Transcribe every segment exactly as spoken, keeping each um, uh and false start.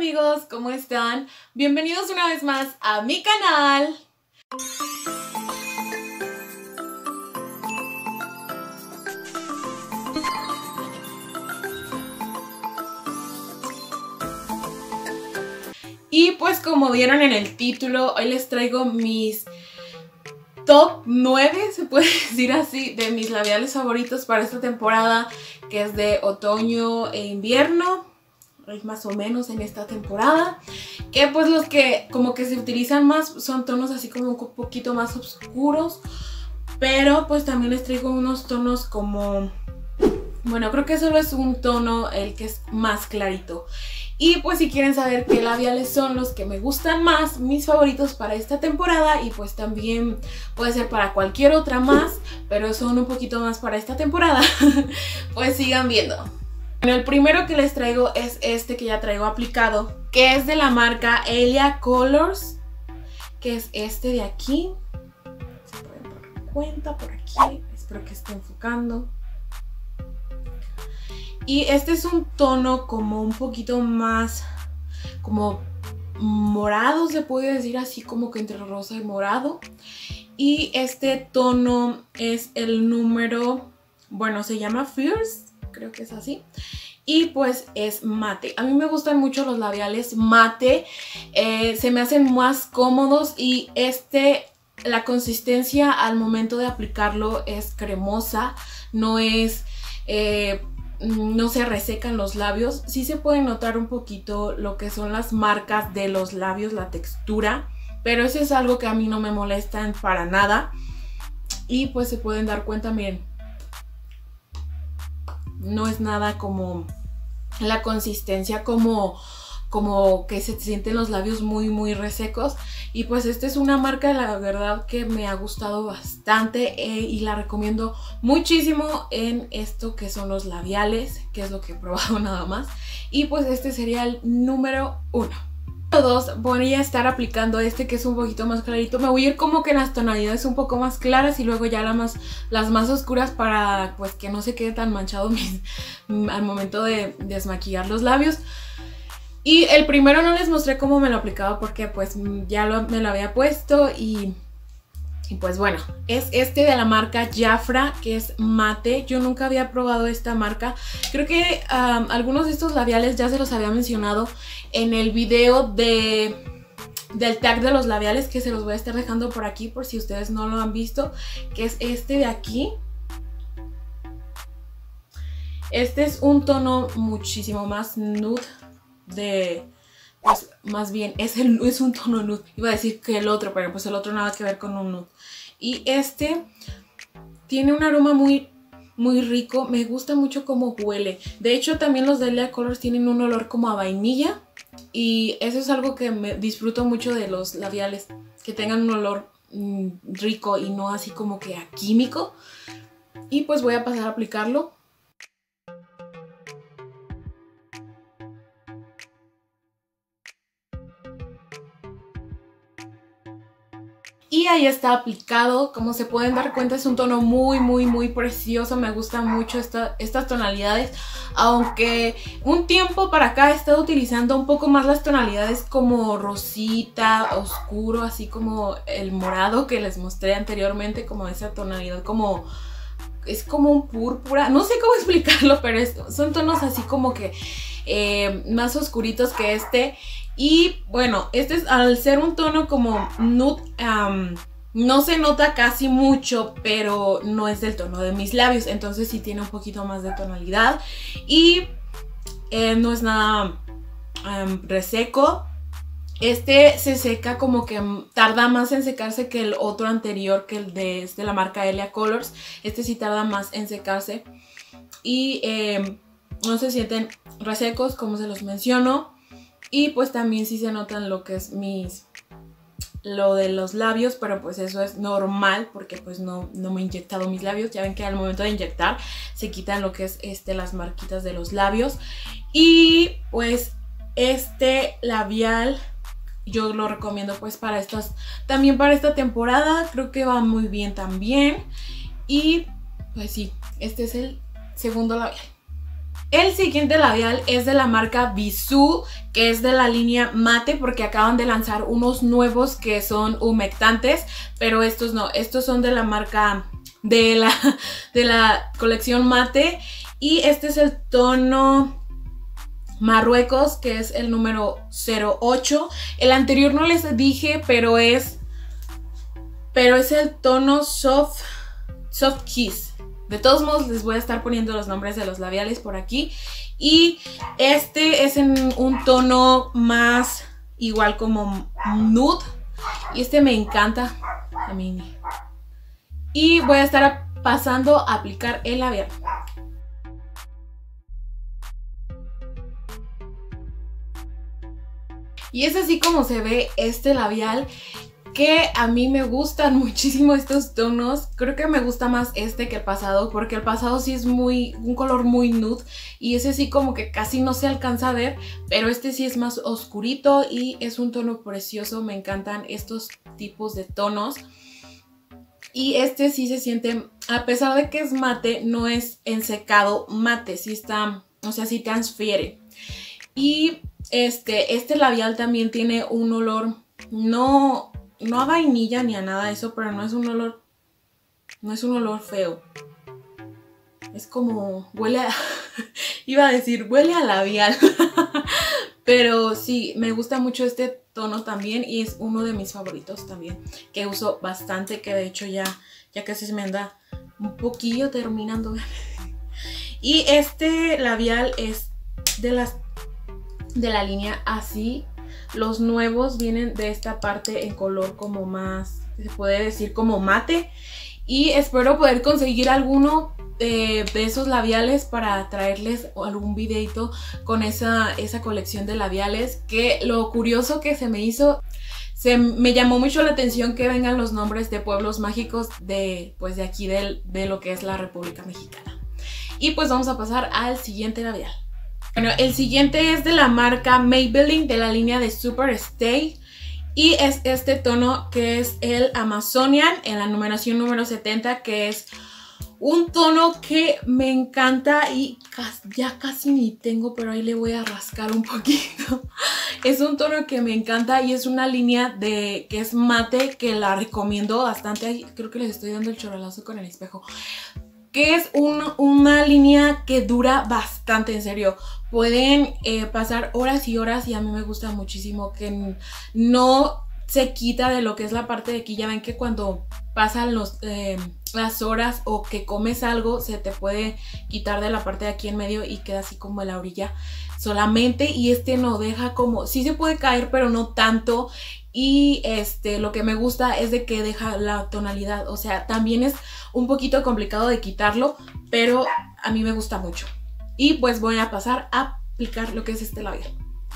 amigos, ¿cómo están? Bienvenidos una vez más a mi canal. Y pues como vieron en el título, hoy les traigo mis top nueve, se puede decir así, de mis labiales favoritos para esta temporada, que es de otoño e invierno, más o menos en esta temporada. Que pues los que como que se utilizan más son tonos así como un poquito más oscuros, pero pues también les traigo unos tonos como... Bueno, creo que solo es un tono el que es más clarito. Y pues si quieren saber qué labiales son los que me gustan más, mis favoritos para esta temporada, y pues también puede ser para cualquier otra más, pero son un poquito más para esta temporada, pues sigan viendo. Bueno, el primero que les traigo es este que ya traigo aplicado, que es de la marca Elia Colors, que es este de aquí. Se pueden dar cuenta por aquí, espero que esté enfocando. Y este es un tono como un poquito más como morado, se puede decir así, como que entre rosa y morado. Y este tono es el número, bueno, se llama Fierce, creo que es así. Y pues es mate. A mí me gustan mucho los labiales mate, eh, se me hacen más cómodos y este, la consistencia al momento de aplicarlo es cremosa, no es... Eh, no se resecan los labios. Sí se puede notar un poquito lo que son las marcas de los labios, la textura, pero eso es algo que a mí no me molesta para nada. Y pues se pueden dar cuenta, miren, no es nada como la consistencia como, como que se sienten los labios muy muy resecos. Y pues esta es una marca, la verdad, que me ha gustado bastante, eh, y la recomiendo muchísimo en esto que son los labiales, que es lo que he probado nada más. Y pues este sería el número uno. Número dos, voy a estar aplicando este que es un poquito más clarito. Me voy a ir como que en las tonalidades un poco más claras y luego ya las más, las más oscuras para pues que no se quede tan manchado mis, al momento de desmaquillar los labios. Y el primero no les mostré cómo me lo aplicaba porque pues ya lo, me lo había puesto y, y pues bueno, es este de la marca Jafra, que es mate. Yo nunca había probado esta marca. Creo que um, algunos de estos labiales ya se los había mencionado en el video de, del tag de los labiales, que se los voy a estar dejando por aquí por si ustedes no lo han visto, que es este de aquí. Este es un tono muchísimo más nude. De, pues más bien es, el, es un tono nude, iba a decir que el otro, pero pues el otro nada que ver con un nude. Y este tiene un aroma muy muy rico, me gusta mucho cómo huele. De hecho también los de Elia Colors tienen un olor como a vainilla, y eso es algo que me disfruto mucho de los labiales, que tengan un olor mmm, rico y no así como que a químico. Y pues voy a pasar a aplicarlo. Y ahí está aplicado. Como se pueden dar cuenta, es un tono muy muy muy precioso. Me gustan mucho esta, estas tonalidades, aunque un tiempo para acá he estado utilizando un poco más las tonalidades como rosita, oscuro, así como el morado que les mostré anteriormente, como esa tonalidad como... es como un púrpura, no sé cómo explicarlo, pero es, son tonos así como que eh, más oscuritos que este. Y bueno, este es, al ser un tono como nude, um, no se nota casi mucho, pero no es del tono de mis labios, entonces sí tiene un poquito más de tonalidad. Y eh, no es nada um, reseco. Este se seca como que tarda más en secarse que el otro anterior, que el de, es de la marca Elia Colors. Este sí tarda más en secarse y eh, no se sienten resecos, como se los menciono. Y pues también sí se notan lo que es mis... lo de los labios, pero pues eso es normal porque pues no, no me he inyectado mis labios. Ya ven que al momento de inyectar se quitan lo que es este, las marquitas de los labios. Y pues este labial yo lo recomiendo pues para estas, también para esta temporada. Creo que va muy bien también. Y pues sí, este es el segundo labial. El siguiente labial es de la marca Bisú, que es de la línea mate, porque acaban de lanzar unos nuevos que son humectantes, pero estos no, estos son de la marca de la, de la colección mate, y este es el tono Marruecos, que es el número cero ocho. El anterior no les dije, pero es pero es el tono Soft, Soft Kiss. De todos modos les voy a estar poniendo los nombres de los labiales por aquí. Y este es en un tono más igual como nude. Y este me encanta a mí. Y voy a estar pasando a aplicar el labial. Y es así como se ve este labial, que a mí me gustan muchísimo estos tonos. Creo que me gusta más este que el pasado, porque el pasado sí es muy un color muy nude y ese sí como que casi no se alcanza a ver, pero este sí es más oscurito y es un tono precioso. Me encantan estos tipos de tonos. Y este sí se siente, a pesar de que es mate, no es ensecado mate, sí está, o sea, sí transfiere. Y este, este labial también tiene un olor, no... no a vainilla ni a nada de eso, pero no es un olor, no es un olor feo. Es como, huele a, iba a decir, huele a labial. Pero sí, me gusta mucho este tono también y es uno de mis favoritos también, que uso bastante, que de hecho ya, ya casi se me anda un poquillo terminando. Y este labial es de las, de la línea así. Los nuevos vienen de esta parte en color como más, se puede decir como mate. Y espero poder conseguir alguno eh, de esos labiales para traerles algún videito con esa, esa colección de labiales. Que lo curioso que se me hizo, se me llamó mucho la atención que vengan los nombres de pueblos mágicos de, pues de aquí de, de lo que es la República Mexicana. Y pues vamos a pasar al siguiente labial. Bueno, el siguiente es de la marca Maybelline, de la línea de Super Stay. Y es este tono que es el Amazonian, en la numeración número setenta, que es un tono que me encanta y ya casi ni tengo, pero ahí le voy a rascar un poquito. Es un tono que me encanta y es una línea de que es mate, que la recomiendo bastante. Creo que les estoy dando el chorralazo con el espejo. Que es un, una línea que dura bastante, en serio. Pueden eh, pasar horas y horas y a mí me gusta muchísimo que no se quita de lo que es la parte de aquí. Ya ven que cuando pasan los, eh, las horas o que comes algo, se te puede quitar de la parte de aquí en medio y queda así como en la orilla solamente. Y este no deja como, sí se puede caer, pero no tanto. Y este, lo que me gusta es de que deja la tonalidad. O sea, también es un poquito complicado de quitarlo, pero a mí me gusta mucho. Y pues voy a pasar a aplicar lo que es este labial.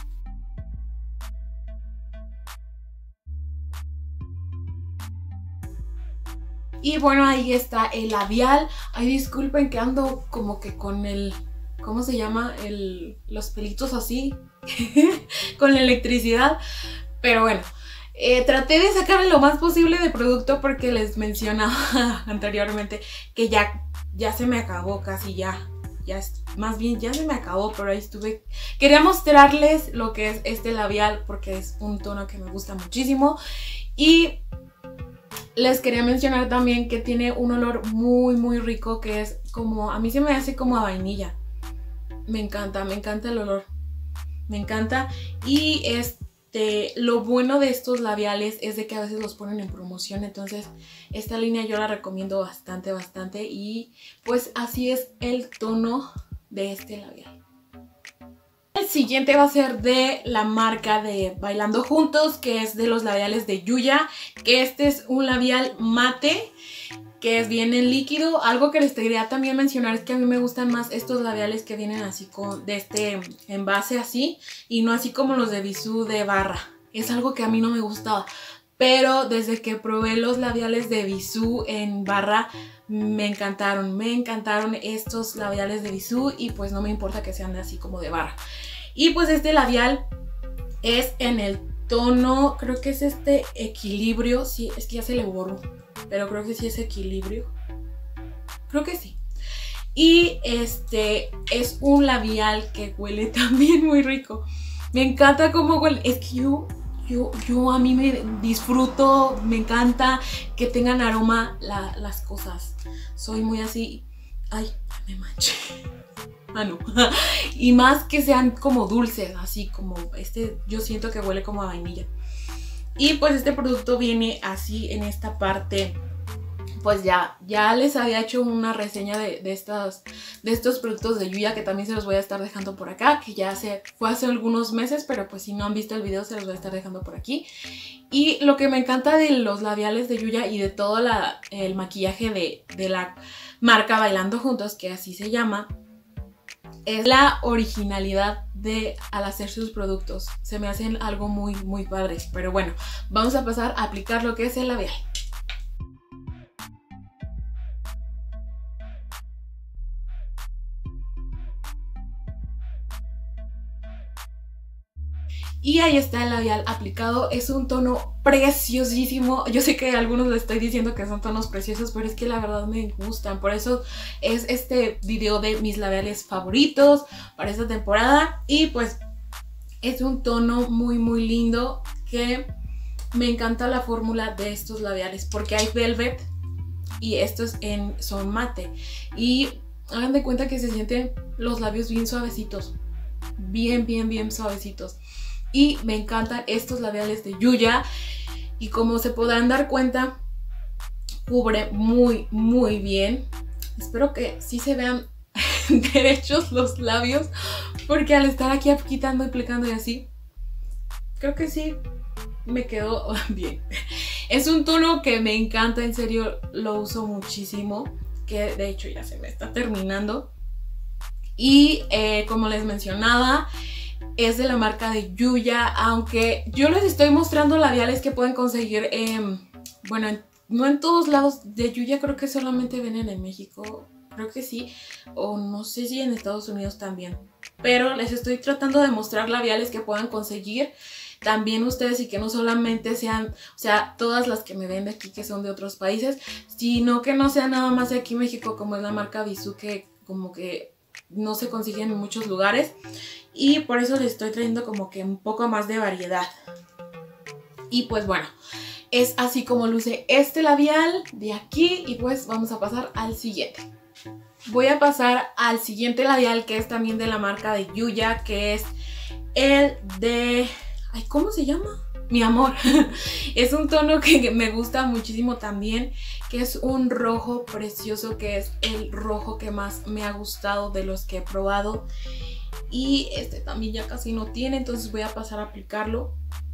Y bueno, ahí está el labial. Ay, disculpen que ando como que con el... ¿Cómo se llama? El, los pelitos así. Con la electricidad. Pero bueno. Eh, traté de sacarle lo más posible de producto porque les mencionaba anteriormente que ya, ya se me acabó casi ya. Ya es, más bien ya se me acabó, pero ahí estuve. Quería mostrarles lo que es este labial porque es un tono que me gusta muchísimo. Y les quería mencionar también que tiene un olor muy muy rico, que es como, a mí se me hace como a vainilla. Me encanta, me encanta el olor. Me encanta. Y es... lo bueno de estos labiales es de que a veces los ponen en promoción, entonces esta línea yo la recomiendo bastante, bastante. Y pues así es el tono de este labial. El siguiente va a ser de la marca de Bailando Juntos, que es de los labiales de Yuya, que este es un labial mate, que es bien en líquido. Algo que les quería también mencionar es que a mí me gustan más estos labiales que vienen así con de este envase así y no así como los de Bisú de barra. Es algo que a mí no me gustaba, pero desde que probé los labiales de Bisú en barra me encantaron, me encantaron estos labiales de Bisú y pues no me importa que sean de así como de barra. Y pues este labial es en el tono, creo que es este Equilibrio, sí, es que ya se le borró. Pero creo que sí es Equilibrio. Creo que sí. Y este es un labial que huele también muy rico. Me encanta cómo huele. Es que yo, yo, yo a mí me disfruto, me encanta que tengan aroma la, las cosas. Soy muy así. Ay, me manché. Ah, no. Y más que sean como dulces, así como este, yo siento que huele como a vainilla. Y pues este producto viene así en esta parte. Pues ya, ya les había hecho una reseña de, de, estas, de estos productos de Yuya, que también se los voy a estar dejando por acá, que ya se, fue hace algunos meses, pero pues si no han visto el video se los voy a estar dejando por aquí. Y lo que me encanta de los labiales de Yuya y de todo la, el maquillaje de, de la marca Bailando Juntos, que así se llama, es la originalidad de al hacer sus productos. Se me hacen algo muy, muy padres. Pero bueno, vamos a pasar a aplicar lo que es el labial. Y ahí está el labial aplicado. Es un tono preciosísimo. Yo sé que a algunos les estoy diciendo que son tonos preciosos, pero es que la verdad me gustan. Por eso es este video de mis labiales favoritos para esta temporada. Y pues es un tono muy muy lindo, que me encanta la fórmula de estos labiales, porque hay velvet y estos en, son mate. Y hagan de cuenta que se sienten los labios bien suavecitos. Bien, bien, bien suavecitos. Y me encantan estos labiales de Yuya. Y como se podrán dar cuenta, cubre muy, muy bien. Espero que sí se vean derechos los labios, porque al estar aquí quitando y aplicando y así, creo que sí me quedó bien. Es un tono que me encanta, en serio lo uso muchísimo, que de hecho ya se me está terminando. Y eh, como les mencionaba, es de la marca de Yuya, aunque yo les estoy mostrando labiales que pueden conseguir, eh, bueno, en, no en todos lados de Yuya, creo que solamente vienen en México, creo que sí, o no sé si en Estados Unidos también, pero les estoy tratando de mostrar labiales que puedan conseguir también ustedes, y que no solamente sean, o sea, todas las que me ven de aquí que son de otros países, sino que no sea nada más de aquí México, como es la marca Bisú, que como que no se consiguen en muchos lugares. Y por eso les estoy trayendo como que un poco más de variedad. Y pues bueno, es así como luce este labial de aquí. Y pues vamos a pasar al siguiente. Voy a pasar al siguiente labial, que es también de la marca de Yuya, que es el de... Ay, ¿cómo se llama? Mi amor. Es un tono que me gusta muchísimo también, que es un rojo precioso, que es el rojo que más me ha gustado de los que he probado. Y este también ya casi no tiene, entonces voy a pasar a aplicarlo.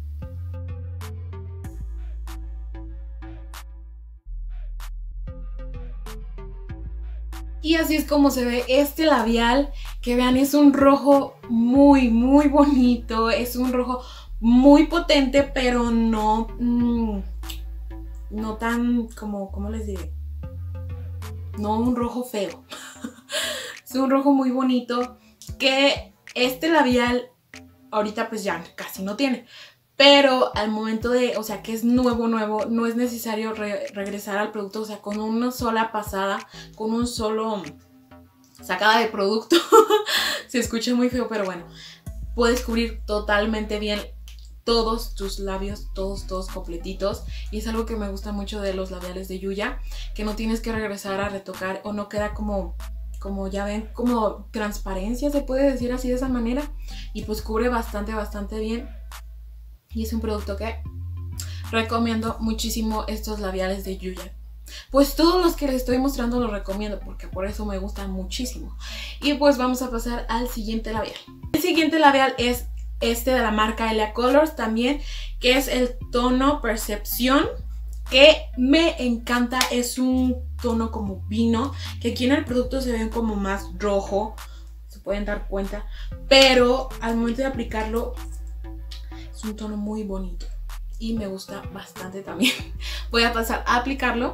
Y así es como se ve este labial, que vean, es un rojo muy muy bonito, es un rojo muy potente, pero no, mmm, no tan como, ¿cómo les diré? No un rojo feo. Es un rojo muy bonito, que este labial ahorita pues ya casi no tiene, pero al momento de, o sea, que es nuevo nuevo, no es necesario re regresar al producto, o sea, con una sola pasada, con un solo sacada de producto, se escucha muy feo, pero bueno, puedes cubrir totalmente bien todos tus labios, todos, todos completitos. Y es algo que me gusta mucho de los labiales de Yuya, que no tienes que regresar a retocar, o no queda como... como ya ven, como transparencia, se puede decir así, de esa manera. Y pues cubre bastante, bastante bien. Y es un producto que recomiendo muchísimo, estos labiales de Yuya. Pues todos los que les estoy mostrando los recomiendo, porque por eso me gustan muchísimo. Y pues vamos a pasar al siguiente labial. El siguiente labial es este de la marca Elia Colors también, que es el tono Percepción, que me encanta. Es un tono como vino, que aquí en el producto se ven como más rojo, se pueden dar cuenta, pero al momento de aplicarlo es un tono muy bonito y me gusta bastante también. Voy a pasar a aplicarlo.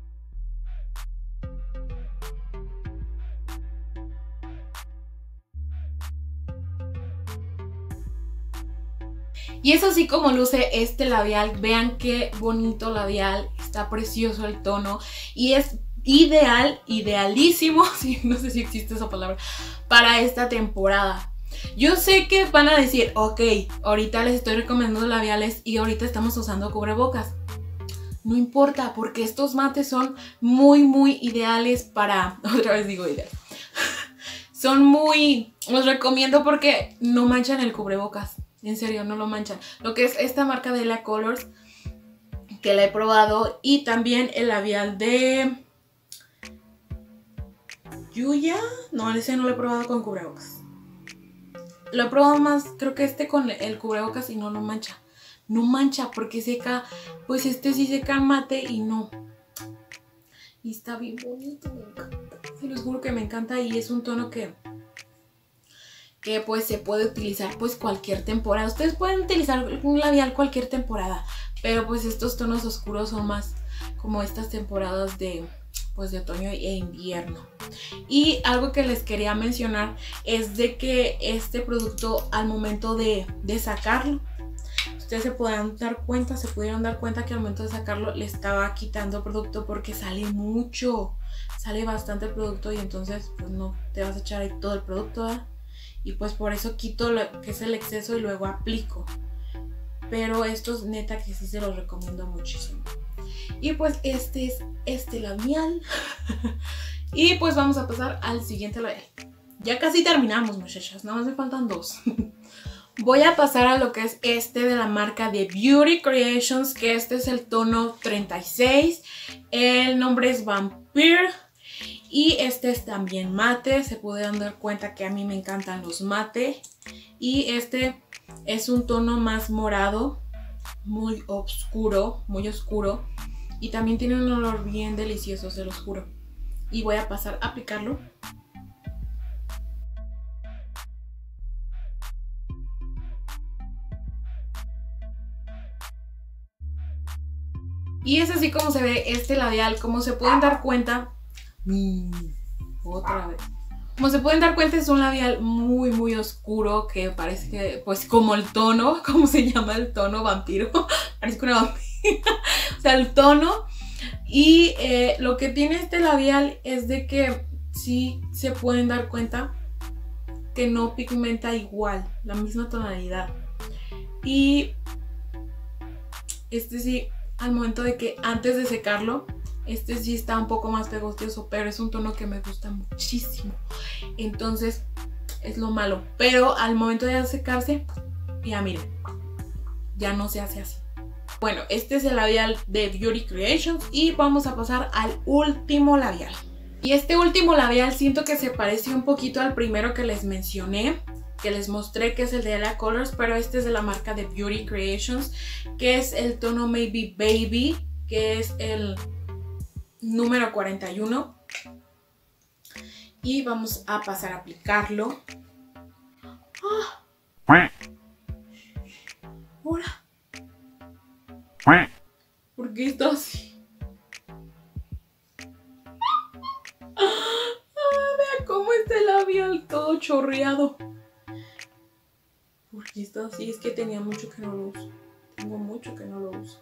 Y es así como luce este labial. Vean qué bonito labial, está precioso el tono y es ideal, idealísimo, sí, no sé si existe esa palabra, para esta temporada. Yo sé que van a decir, ok, ahorita les estoy recomendando labiales y ahorita estamos usando cubrebocas. No importa, porque estos mates son muy, muy ideales para... Otra vez digo ideal. Son muy... Los recomiendo porque no manchan el cubrebocas. En serio, no lo manchan. Lo que es esta marca de La Colors, que la he probado. Y también el labial de... Yuya. No, ese no lo he probado con cubrebocas. Lo he probado más, creo que este con el cubrebocas y no lo mancha. No mancha porque seca, pues este sí seca mate y no. Y está bien bonito, me encanta. Se los juro que me encanta y es un tono que, que pues se puede utilizar pues cualquier temporada. Ustedes pueden utilizar un labial cualquier temporada, pero pues estos tonos oscuros son más como estas temporadas de, pues de otoño e invierno. Y algo que les quería mencionar es de que este producto al momento de, de sacarlo, ustedes se podrán dar cuenta, se pudieron dar cuenta que al momento de sacarlo le estaba quitando producto porque sale mucho, sale bastante producto y entonces pues no te vas a echar ahí todo el producto, ¿verdad? Y pues por eso quito lo que es el exceso y luego aplico. Pero estos neta que sí se los recomiendo muchísimo. Y pues este es este labial. Y pues vamos a pasar al siguiente labial. Ya casi terminamos, muchachas, nada más me faltan dos. Voy a pasar a lo que es este de la marca de Beauty Creations, que este es el tono treinta y seis. El nombre es Vampire. Y este es también mate. Se pudieron dar cuenta que a mí me encantan los mate. Y este es un tono más morado, muy oscuro, muy oscuro. Y también tiene un olor bien delicioso, se los juro. Y voy a pasar a aplicarlo. Y es así como se ve este labial. Como se pueden dar cuenta... Otra vez. Como se pueden dar cuenta, es un labial muy muy oscuro, que parece que, pues como el tono, ¿cómo se llama el tono? Vampiro. Parece una vampira. O sea, el tono. Y eh, lo que tiene este labial es de que sí se pueden dar cuenta que no pigmenta igual, la misma tonalidad. Y este sí, al momento de que antes de secarlo, este sí está un poco más pegostoso, pero es un tono que me gusta muchísimo. Entonces es lo malo. Pero al momento de secarse, ya miren, ya no se hace así. Bueno, este es el labial de Beauty Creations y vamos a pasar al último labial. Y este último labial siento que se parece un poquito al primero que les mencioné, que les mostré, que es el de La Colors, pero este es de la marca de Beauty Creations, que es el tono Maybe Baby, que es el número cuarenta y uno. Y vamos a pasar a aplicarlo. ¡Ah! ¡Hola! ¿Por qué está así? Ah, vea cómo está el labial todo chorreado. ¿Por qué está así? Es que tenía mucho que no lo uso. Tengo mucho que no lo uso.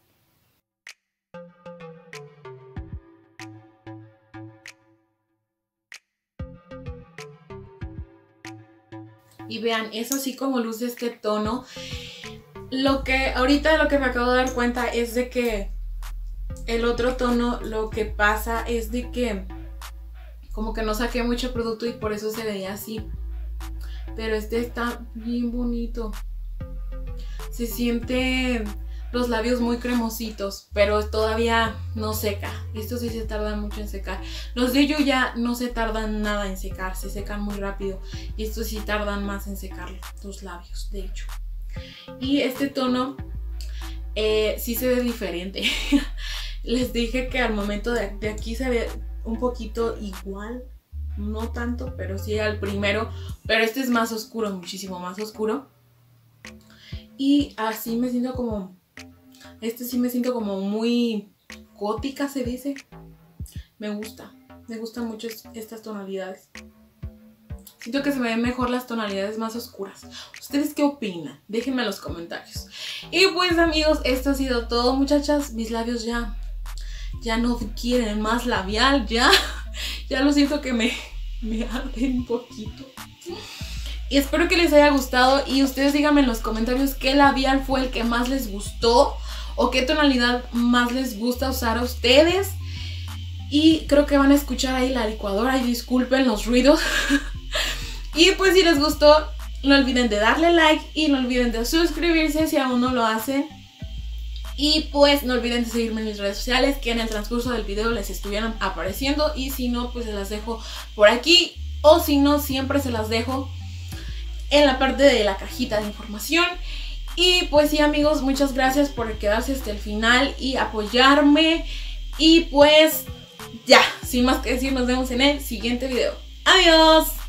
Y vean, es así como luce este tono. Lo que ahorita lo que me acabo de dar cuenta es de que el otro tono, lo que pasa es de que como que no saqué mucho producto y por eso se veía así. Pero este está bien bonito. Se siente los labios muy cremositos, pero todavía no seca. Estos sí se tardan mucho en secar. Los de Yuya no se tardan nada en secar, se secan muy rápido. Y estos sí tardan más en secar los labios, de hecho. Y este tono eh, sí se ve diferente. Les dije que al momento de, de aquí se ve un poquito igual. No tanto, pero sí al primero. Pero este es más oscuro, muchísimo más oscuro. Y así me siento como... Este sí me siento como muy gótica, se dice. Me gusta. Me gustan mucho estas tonalidades. Siento que se me ven mejor las tonalidades más oscuras. ¿Ustedes qué opinan? Déjenme en los comentarios. Y pues amigos, esto ha sido todo, muchachas. Mis labios ya... ya no quieren más labial, ya, ya lo siento que me, me arde un poquito. Y espero que les haya gustado y ustedes díganme en los comentarios qué labial fue el que más les gustó o qué tonalidad más les gusta usar a ustedes. Y creo que van a escuchar ahí la licuadora y disculpen los ruidos. Y pues si les gustó, no olviden de darle like y no olviden de suscribirse si aún no lo hacen. Y pues no olviden de seguirme en mis redes sociales, que en el transcurso del video les estuvieran apareciendo. Y si no, pues se las dejo por aquí. O si no, siempre se las dejo en la parte de la cajita de información. Y pues sí, amigos, muchas gracias por quedarse hasta el final y apoyarme. Y pues ya, sin más que decir, nos vemos en el siguiente video. ¡Adiós!